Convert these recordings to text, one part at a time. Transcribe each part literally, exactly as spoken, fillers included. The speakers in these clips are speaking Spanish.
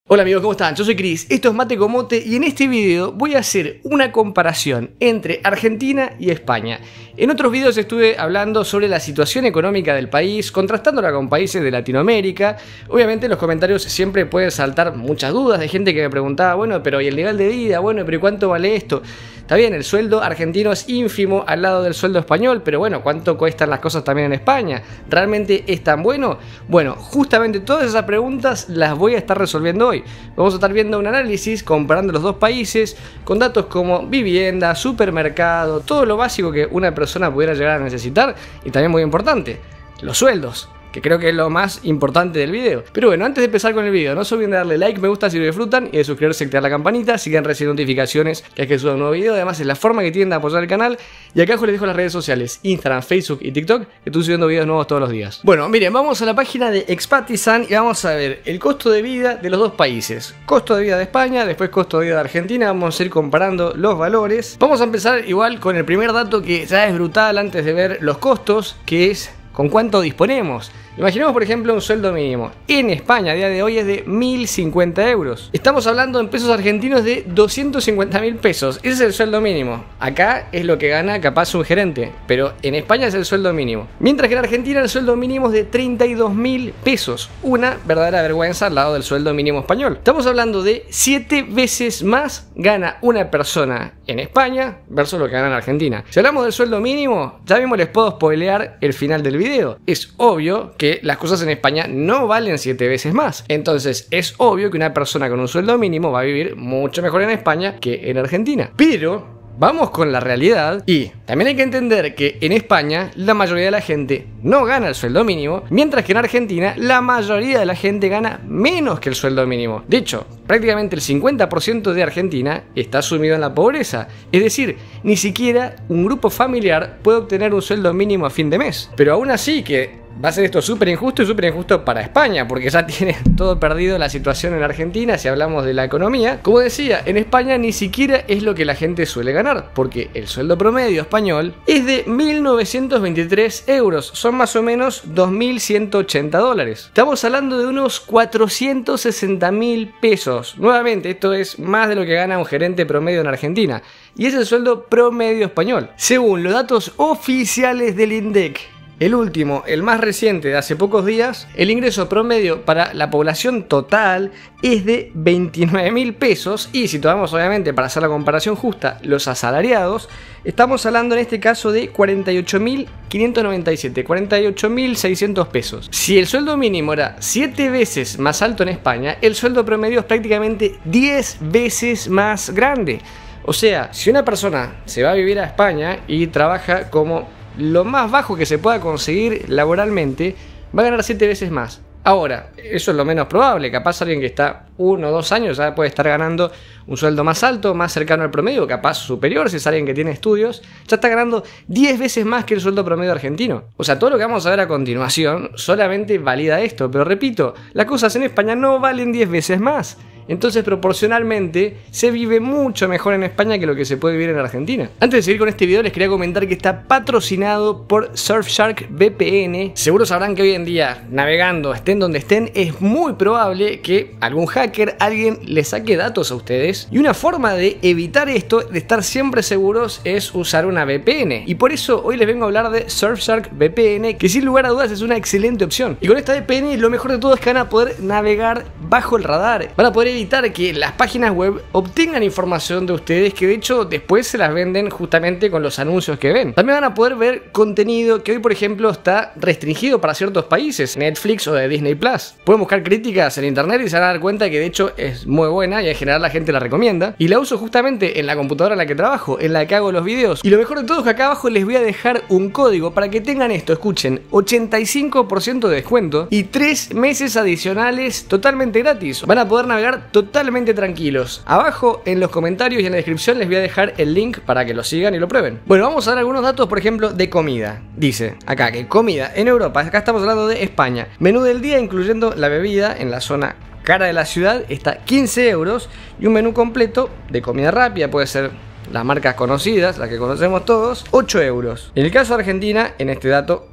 Hola amigos, ¿cómo están? Yo soy Chris, esto es Mate con Mote y en este video voy a hacer una comparación entre Argentina y España. En otros videos estuve hablando sobre la situación económica del país, contrastándola con países de Latinoamérica. Obviamente en los comentarios siempre pueden saltar muchas dudas de gente que me preguntaba, bueno, pero ¿y el nivel de vida? Bueno, pero ¿y cuánto vale esto? Está bien, el sueldo argentino es ínfimo al lado del sueldo español, pero bueno, ¿cuánto cuestan las cosas también en España? ¿Realmente es tan bueno? Bueno, justamente todas esas preguntas las voy a estar resolviendo hoy. Vamos a estar viendo un análisis comparando los dos países con datos como vivienda, supermercado, todo lo básico que una persona pudiera llegar a necesitar y también muy importante, los sueldos, que creo que es lo más importante del video. Pero bueno, antes de empezar con el video, no se olviden de darle like, me gusta si lo disfrutan y de suscribirse y activar la campanita, si quieren recibir notificaciones que es que suba un nuevo video. Además es la forma que tienen de apoyar el canal. Y acá abajo les dejo las redes sociales, Instagram, Facebook y TikTok, que estoy subiendo videos nuevos todos los días. Bueno, miren, vamos a la página de Expatizan y vamos a ver el costo de vida de los dos países. Costo de vida de España, después costo de vida de Argentina, vamos a ir comparando los valores. Vamos a empezar igual con el primer dato que ya es brutal antes de ver los costos, que es con cuánto disponemos. Imaginemos por ejemplo un sueldo mínimo. En España a día de hoy es de mil cincuenta euros. Estamos hablando en pesos argentinos de doscientos cincuenta mil pesos. Ese es el sueldo mínimo. Acá es lo que gana capaz un gerente, pero en España es el sueldo mínimo. Mientras que en Argentina el sueldo mínimo es de treinta y dos mil pesos. Una verdadera vergüenza al lado del sueldo mínimo español. Estamos hablando de siete veces más gana una persona en España versus lo que gana en Argentina. Si hablamos del sueldo mínimo, ya mismo les puedo spoilear el final del video. Es obvio que las cosas en España no valen siete veces más. Entonces es obvio que una persona con un sueldo mínimo va a vivir mucho mejor en España que en Argentina. Pero vamos con la realidad y también hay que entender que en España la mayoría de la gente no gana el sueldo mínimo, mientras que en Argentina la mayoría de la gente gana menos que el sueldo mínimo. De hecho, prácticamente el cincuenta por ciento de Argentina está sumido en la pobreza. Es decir, ni siquiera un grupo familiar puede obtener un sueldo mínimo a fin de mes. Pero aún así que va a ser esto súper injusto y súper injusto para España, porque ya tiene todo perdido la situación en Argentina si hablamos de la economía. Como decía, en España ni siquiera es lo que la gente suele ganar, porque el sueldo promedio español es de mil novecientos veintitrés euros, son más o menos dos mil ciento ochenta dólares. Estamos hablando de unos cuatrocientos sesenta mil pesos. Nuevamente, esto es más de lo que gana un gerente promedio en Argentina, y es el sueldo promedio español. Según los datos oficiales del INDEC, el último, el más reciente de hace pocos días, el ingreso promedio para la población total es de veintinueve mil pesos y si tomamos obviamente para hacer la comparación justa los asalariados, estamos hablando en este caso de cuarenta y ocho mil quinientos noventa y siete, cuarenta y ocho mil seiscientos pesos. Si el sueldo mínimo era siete veces más alto en España, el sueldo promedio es prácticamente diez veces más grande. O sea, si una persona se va a vivir a España y trabaja como lo más bajo que se pueda conseguir laboralmente, va a ganar siete veces más. Ahora, eso es lo menos probable. Capaz alguien que está uno o dos años ya puede estar ganando un sueldo más alto, más cercano al promedio, capaz superior si es alguien que tiene estudios, ya está ganando diez veces más que el sueldo promedio argentino. O sea, todo lo que vamos a ver a continuación solamente valida esto, pero repito, las cosas en España no valen diez veces más. Entonces proporcionalmente se vive mucho mejor en España que lo que se puede vivir en Argentina. Antes de seguir con este video les quería comentar que está patrocinado por Surfshark V P N. Seguro sabrán que hoy en día navegando, estén donde estén, es muy probable que algún hacker, alguien les saque datos a ustedes. Y una forma de evitar esto, de estar siempre seguros, es usar una V P N. Y por eso hoy les vengo a hablar de Surfshark V P N, que sin lugar a dudas es una excelente opción. Y con esta V P N lo mejor de todo es que van a poder navegar bajo el radar. Van a poder evitar que las páginas web obtengan información de ustedes que de hecho después se las venden justamente con los anuncios que ven. También van a poder ver contenido que hoy por ejemplo está restringido para ciertos países, Netflix o de Disney Plus. Pueden buscar críticas en internet y se van a dar cuenta que de hecho es muy buena y en general la gente la recomienda. Y la uso justamente en la computadora en la que trabajo, en la que hago los videos. Y lo mejor de todo es que acá abajo les voy a dejar un código para que tengan esto, escuchen, ochenta y cinco por ciento de descuento y tres meses adicionales totalmente gratis. Van a poder navegar totalmente tranquilos. Abajo en los comentarios y en la descripción les voy a dejar el link para que lo sigan y lo prueben. Bueno, vamos a dar algunos datos, por ejemplo, de comida. Dice acá que comida en Europa, acá estamos hablando de España. Menú del día incluyendo la bebida en la zona cara de la ciudad está quince euros y un menú completo de comida rápida, puede ser las marcas conocidas, las que conocemos todos, ocho euros. En el caso de Argentina, en este dato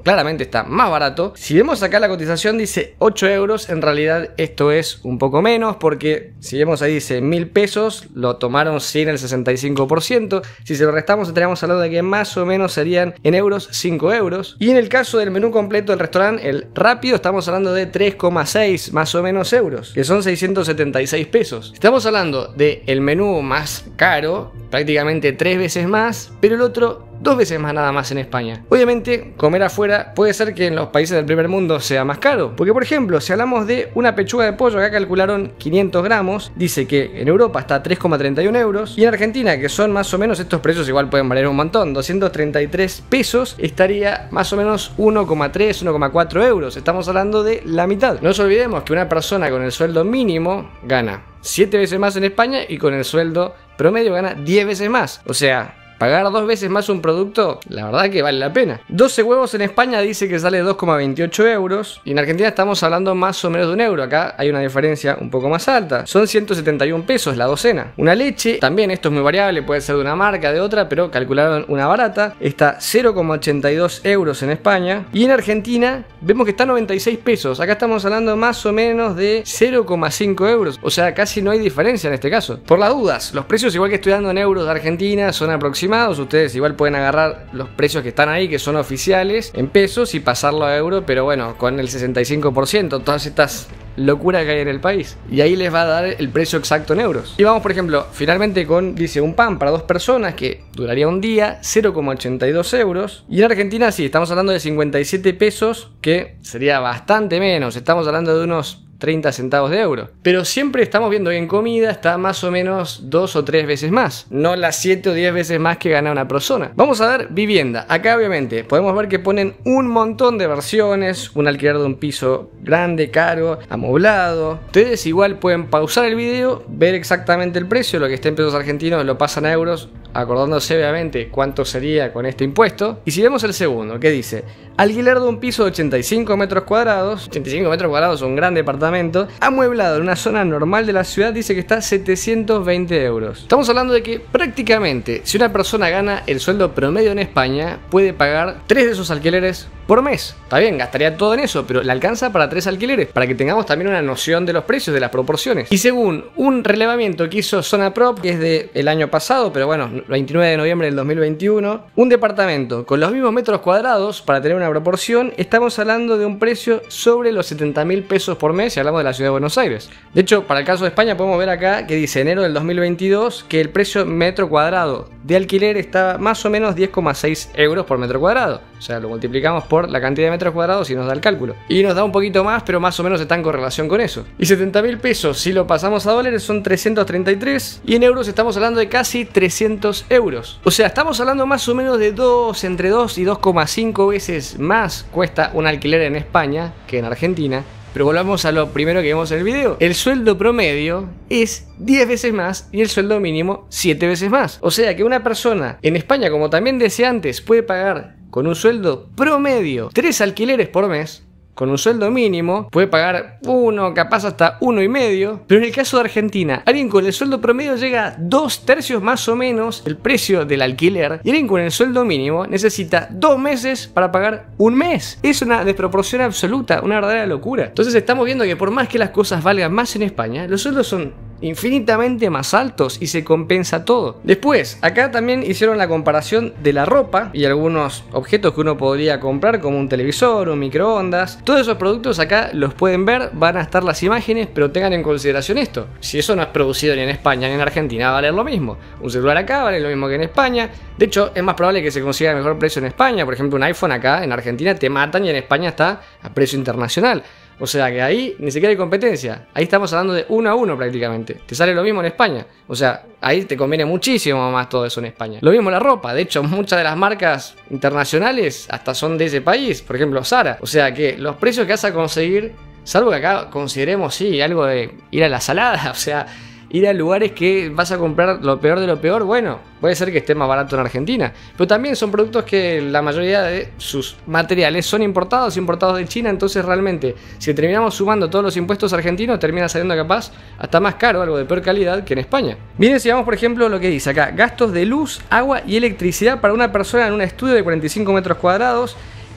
claramente está más barato. Si vemos acá la cotización dice ocho euros, en realidad esto es un poco menos, porque si vemos ahí dice mil pesos, lo tomaron sin el sesenta y cinco por ciento. Si se lo restamos estaríamos hablando de que más o menos serían en euros cinco euros. Y en el caso del menú completo del restaurante, el rápido, estamos hablando de tres coma seis más o menos euros, que son seiscientos setenta y seis pesos. Estamos hablando del menú más caro, prácticamente tres veces más, pero el otro dos veces más nada más en España. Obviamente, comer afuera puede ser que en los países del primer mundo sea más caro, porque por ejemplo, si hablamos de una pechuga de pollo, acá calcularon quinientos gramos, dice que en Europa está a tres coma treinta y uno euros, y en Argentina, que son más o menos, estos precios igual pueden variar un montón, doscientos treinta y tres pesos, estaría más o menos uno coma tres, uno coma cuatro euros. Estamos hablando de la mitad. No nos olvidemos que una persona con el sueldo mínimo gana siete veces más en España y con el sueldo promedio gana diez veces más. O sea, pagar dos veces más un producto, la verdad que vale la pena. doce huevos en España dice que sale dos coma veintiocho euros. Y en Argentina estamos hablando más o menos de un euro. Acá hay una diferencia un poco más alta. Son ciento setenta y un pesos la docena. Una leche, también esto es muy variable, puede ser de una marca, de otra, pero calcularon una barata. Está cero coma ochenta y dos euros en España. Y en Argentina vemos que está noventa y seis pesos. Acá estamos hablando más o menos de cero coma cinco euros. O sea, casi no hay diferencia en este caso. Por las dudas, los precios igual que estoy dando en euros de Argentina son aproximados. Ustedes igual pueden agarrar los precios que están ahí, que son oficiales, en pesos y pasarlo a euro, pero bueno, con el sesenta y cinco por ciento, todas estas locuras que hay en el país. Y ahí les va a dar el precio exacto en euros. Y vamos, por ejemplo, finalmente con, dice, un pan para dos personas que duraría un día, cero coma ochenta y dos euros. Y en Argentina sí, estamos hablando de cincuenta y siete pesos, que sería bastante menos. Estamos hablando de unos treinta centavos de euro. Pero siempre estamos viendo que en comida está más o menos dos o tres veces más, no las siete o diez veces más que gana una persona. Vamos a ver vivienda. Acá obviamente podemos ver que ponen un montón de versiones, un alquiler de un piso grande, caro, amoblado. Ustedes igual pueden pausar el video, ver exactamente el precio, lo que está en pesos argentinos lo pasan a euros, acordándose obviamente cuánto sería con este impuesto. Y si vemos el segundo, ¿qué dice? Alquiler de un piso de ochenta y cinco metros cuadrados. ochenta y cinco metros cuadrados, un gran departamento, amueblado en una zona normal de la ciudad, dice que está setecientos veinte euros. Estamos hablando de que prácticamente, si una persona gana el sueldo promedio en España, puede pagar tres de esos alquileres por mes. Está bien, gastaría todo en eso, pero le alcanza para tres alquileres, para que tengamos también una noción de los precios, de las proporciones. Y según un relevamiento que hizo Zona Prop, que es del año pasado, pero bueno, veintinueve de noviembre del dos mil veintiuno, un departamento con los mismos metros cuadrados, para tener una proporción, estamos hablando de un precio sobre los setenta mil pesos por mes si hablamos de la ciudad de Buenos Aires. De hecho, para el caso de España podemos ver acá que dice enero del dos mil veintidós que el precio metro cuadrado de alquiler está más o menos diez coma seis euros por metro cuadrado. O sea, lo multiplicamos por la cantidad de metros cuadrados y nos da el cálculo. Y nos da un poquito más, pero más o menos está en correlación con eso. Y setenta mil pesos, si lo pasamos a dólares, son trescientos treinta y tres. Y en euros estamos hablando de casi trescientos euros. O sea, estamos hablando más o menos de dos, entre dos y dos coma cinco veces más cuesta un alquiler en España que en Argentina. Pero volvamos a lo primero que vimos en el video. El sueldo promedio es diez veces más y el sueldo mínimo siete veces más. O sea que una persona en España, como también decía antes, puede pagar con un sueldo promedio tres alquileres por mes. Con un sueldo mínimo puede pagar uno, capaz hasta uno y medio. Pero en el caso de Argentina, alguien con el sueldo promedio llega a dos tercios más o menos el precio del alquiler. Y alguien con el sueldo mínimo necesita dos meses para pagar un mes. Es una desproporción absoluta, una verdadera locura. Entonces estamos viendo que por más que las cosas valgan más en España, los sueldos son infinitamente más altos y se compensa todo. Después, acá también hicieron la comparación de la ropa y algunos objetos que uno podría comprar, como un televisor, un microondas. Todos esos productos acá los pueden ver, van a estar las imágenes, pero tengan en consideración esto: si eso no es producido ni en España ni en Argentina, va a valer lo mismo. Un celular acá vale lo mismo que en España. De hecho, es más probable que se consiga a mejor precio en España. Por ejemplo, un iPhone acá en Argentina te matan y en España está a precio internacional. O sea que ahí ni siquiera hay competencia. Ahí estamos hablando de uno a uno prácticamente. Te sale lo mismo en España. O sea, ahí te conviene muchísimo más todo eso en España. Lo mismo la ropa. De hecho, muchas de las marcas internacionales hasta son de ese país. Por ejemplo, Zara. O sea que los precios que vas a conseguir, salvo que acá consideremos, sí, algo de ir a la salada. O sea, ir a lugares que vas a comprar lo peor de lo peor, bueno, puede ser que esté más barato en Argentina. Pero también son productos que la mayoría de sus materiales son importados, importados de China. Entonces realmente, si terminamos sumando todos los impuestos argentinos, termina saliendo capaz hasta más caro, algo de peor calidad que en España. Miren si vamos por ejemplo lo que dice acá: gastos de luz, agua y electricidad para una persona en un estudio de cuarenta y cinco metros cuadrados.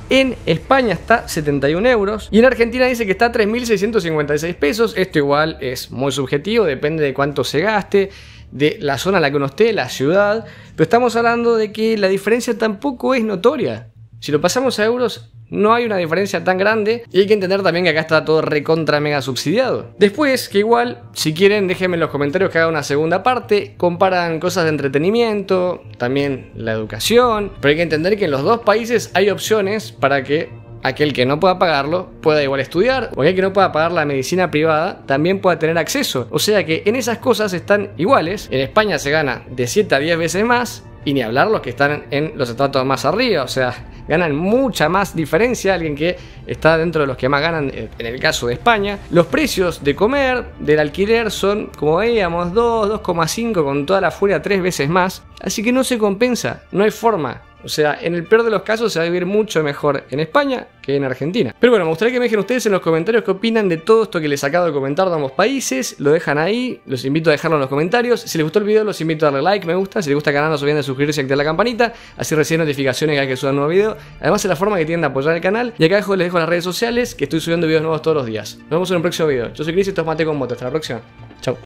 En España está setenta y un euros. Y en Argentina dice que está a tres mil seiscientos cincuenta y seis pesos. Esto igual es muy subjetivo, depende de cuánto se gaste, de la zona en la que uno esté, la ciudad. Pero estamos hablando de que la diferencia tampoco es notoria. Si lo pasamos a euros, no hay una diferencia tan grande. Y hay que entender también que acá está todo recontra mega subsidiado. Después, que igual, si quieren, déjenme en los comentarios que haga una segunda parte. Comparan cosas de entretenimiento, también la educación. Pero hay que entender que en los dos países hay opciones para que aquel que no pueda pagarlo pueda igual estudiar, o aquel que no pueda pagar la medicina privada también pueda tener acceso. O sea que en esas cosas están iguales. En España se gana de siete a diez veces más, y ni hablar los que están en los estratos más arriba. O sea, ganan mucha más diferencia alguien que está dentro de los que más ganan en el caso de España. Los precios de comer, del alquiler son, como veíamos, dos, dos coma cinco, con toda la furia tres veces más. Así que no se compensa, no hay forma. O sea, en el peor de los casos se va a vivir mucho mejor en España que en Argentina. Pero bueno, me gustaría que me dejen ustedes en los comentarios qué opinan de todo esto que les acabo de comentar de ambos países. Lo dejan ahí, los invito a dejarlo en los comentarios. Si les gustó el video, los invito a darle like, me gusta. Si les gusta el canal, no se olviden de suscribirse y activar la campanita, así reciben notificaciones cada vez que suba un nuevo video. Además es la forma que tienen de apoyar el canal. Y acá abajo les dejo las redes sociales, que estoy subiendo videos nuevos todos los días. Nos vemos en un próximo video. Yo soy Chris y esto es Mate con Mote. Hasta la próxima.